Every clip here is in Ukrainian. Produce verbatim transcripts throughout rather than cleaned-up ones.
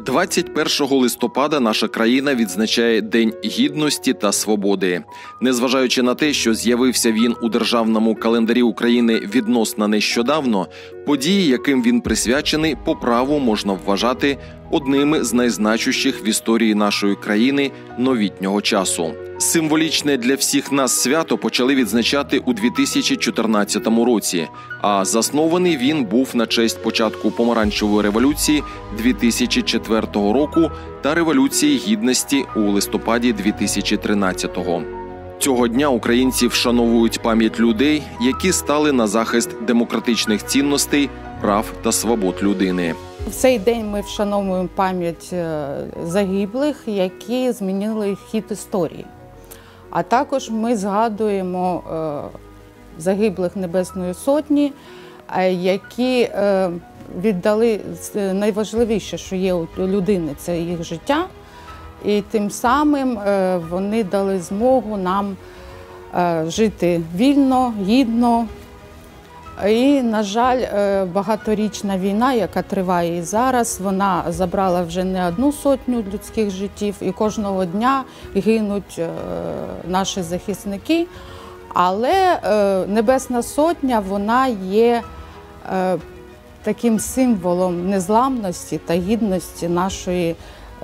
двадцять першого листопада наша країна відзначає День Гідності та Свободи. Незважаючи на те, що з'явився він у державному календарі України відносно нещодавно, події, яким він присвячений, по праву можна вважати одними з найзначущих в історії нашої країни новітнього часу. Символічне для всіх нас свято почали відзначати у дві тисячі чотирнадцятому році, а заснований він був на честь початку Помаранчевої революції дві тисячі четвертого року та Революції Гідності у листопаді дві тисячі тринадцятого. Цього дня українці вшановують пам'ять людей, які стали на захист демократичних цінностей, прав та свобод людини. В цей день ми вшановуємо пам'ять загиблих, які змінили хід історії. А також ми згадуємо загиблих Небесної Сотні, які віддали найважливіше, що є у людини – це їх життя. І тим самим вони дали змогу нам жити вільно, гідно. І, на жаль, багаторічна війна, яка триває і зараз, вона забрала вже не одну сотню людських життів, і кожного дня гинуть наші захисники. Але Небесна Сотня, вона є таким символом незламності та гідності нашої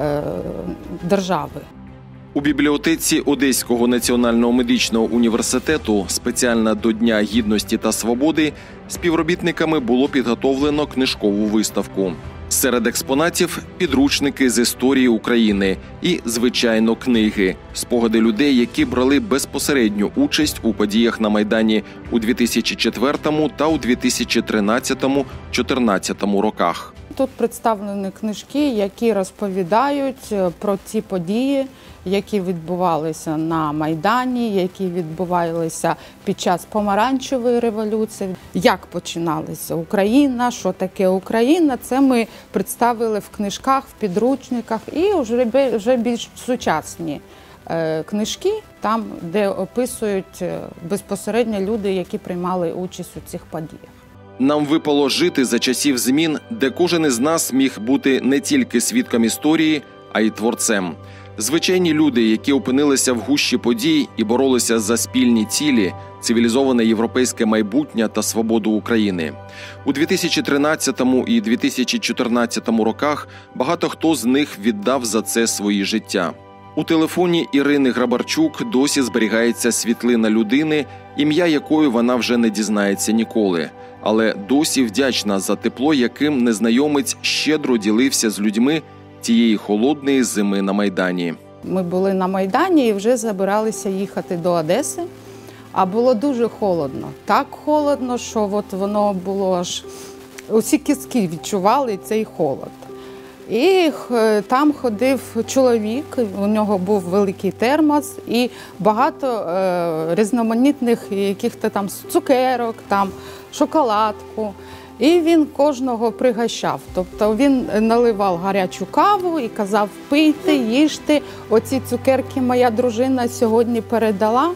держави. У бібліотеці Одеського національного медичного університету спеціально до Дня Гідності та Свободи співробітниками було підготовлено книжкову виставку. Серед експонатів – підручники з історії України і, звичайно, книги, спогади людей, які брали безпосередню участь у подіях на Майдані у дві тисячі четвертому та у дві тисячі тринадцятому - чотирнадцятому роках. Тут представлені книжки, які розповідають про ті події, які відбувалися на Майдані, які відбувалися під час Помаранчевої революції, як починалася Україна, що таке Україна. Це ми представили в книжках, в підручниках і вже більш сучасні книжки, там, де описують безпосередньо люди, які приймали участь у цих подіях. Нам випало жити за часів змін, де кожен із нас міг бути не тільки свідком історії, а й творцем. Звичайні люди, які опинилися в гущі подій і боролися за спільні цілі, цивілізоване європейське майбутнє та свободу України. У дві тисячі тринадцятому і дві тисячі чотирнадцятому роках багато хто з них віддав за це свої життя. У телефоні Ірини Грабарчук досі зберігається світлина людини, ім'я якої вона вже не дізнається ніколи. Але досі вдячна за тепло, яким незнайомець щедро ділився з людьми тієї холодної зими на Майдані. Ми були на Майдані і вже збиралися їхати до Одеси, а було дуже холодно. Так холодно, що от воно було аж... Усі кістки відчували цей холод. І там ходив чоловік, у нього був великий термос і багато е, різноманітних яких-то там цукерок, там шоколадку. І він кожного пригощав. Тобто він наливав гарячу каву і казав: пийте, їжте, оці цукерки моя дружина сьогодні передала.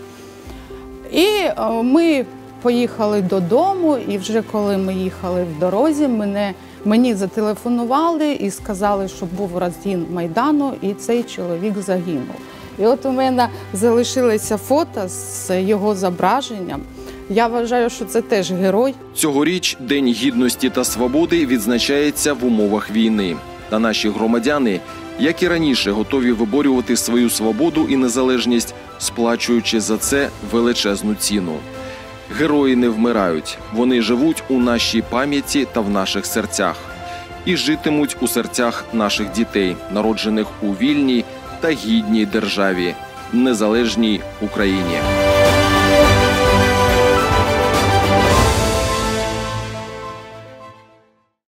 І ми поїхали додому, і вже коли ми їхали в дорозі, мене, мені зателефонували і сказали, що був розгін Майдану, і цей чоловік загинув. І от у мене залишилося фото з його зображенням. Я вважаю, що це теж герой. Цьогоріч День Гідності та Свободи відзначається в умовах війни. Та наші громадяни, як і раніше, готові виборювати свою свободу і незалежність, сплачуючи за це величезну ціну. Герої не вмирають, вони живуть у нашій пам'яті та в наших серцях. І житимуть у серцях наших дітей, народжених у вільній та гідній державі, незалежній Україні.